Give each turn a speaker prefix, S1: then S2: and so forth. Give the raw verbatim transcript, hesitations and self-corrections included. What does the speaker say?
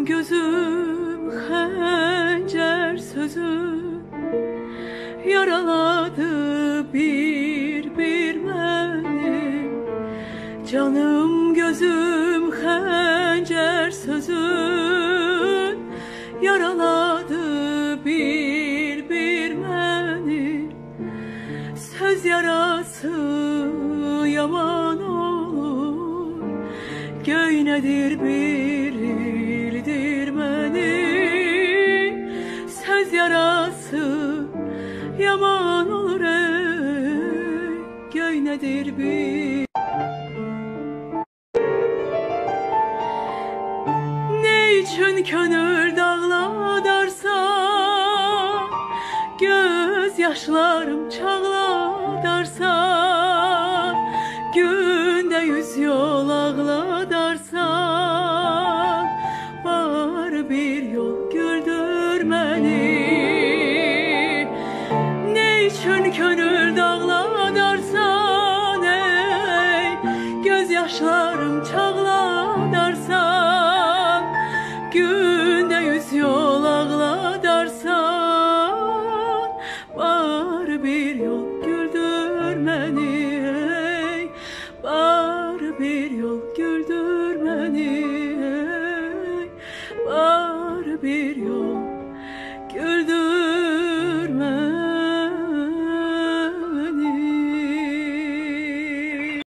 S1: gözüm xəncər sözü yaraladı bir bir məni. Canım gözüm xəncər sözün yaraladı bir bir məni. Söz yarası yaman olur, göynədir bir ildir məni. Söz yarası yaman olur ey, göynədir bir. Ne için könül dağladarsa, göz yaşlarım çağladarsa, günde yüz yol ağladarsan, var bir yol güldür beni. Ne için könül dağladarsan ey, göz yaşlarım çağladarsan, günde yüz yol ağladarsan, var bir yol güldür beni ey, var bir yol güldür beni ey, var bir yol.